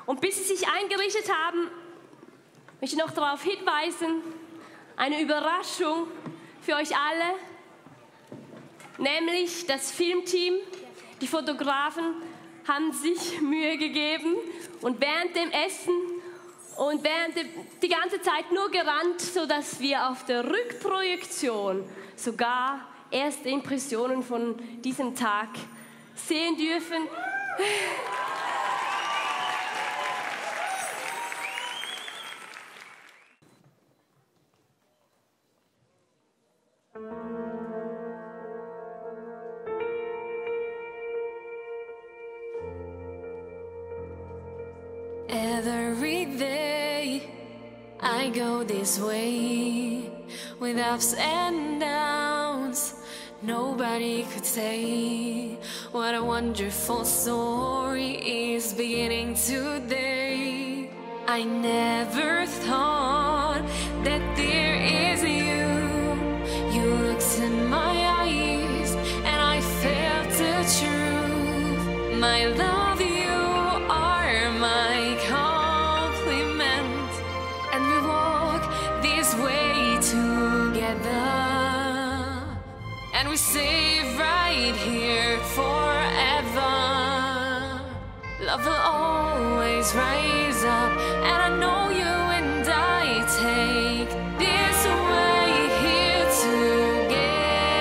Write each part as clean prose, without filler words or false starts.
Und bis sie sich eingerichtet haben, möchte ich noch darauf hinweisen, eine Überraschung für euch alle, nämlich das Filmteam, die Fotografen haben sich Mühe gegeben und während dem Essen und die ganze Zeit nur gerannt, sodass wir auf der Rückprojektion sogar erste Impressionen von diesem Tag sehen dürfen. Every day I go this way with ups and downs. Nobody could say what a wonderful story is beginning today. I never thought that there is you. You looked in my eyes and I felt the truth. My love, you are my compliment, and we walk this way together, and we stay right here forever. Love will always rise up, and I know you and I take this way here together.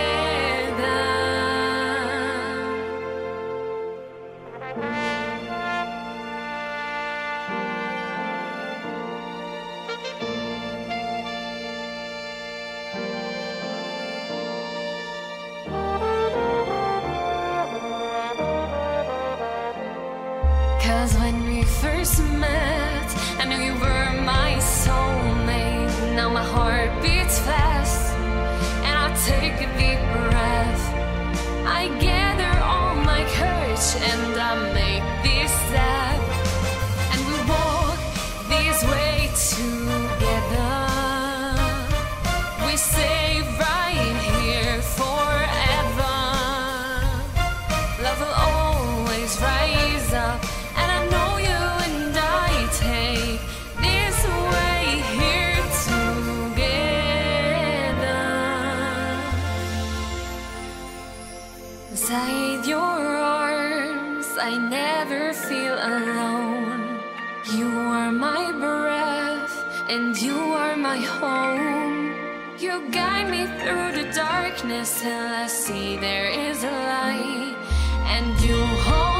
'Cause when we first met, I knew you were my soulmate. Now my heart beats fast, and I take a deep breath. I gather all my courage and I make this step, and we walk this way together. We stay right here forever. Love will always rise up, and I know you and I take this way here together. Inside your arms, I never feel alone. You are my breath, and you are my home. You guide me through the darkness till I see there is a light, and you hold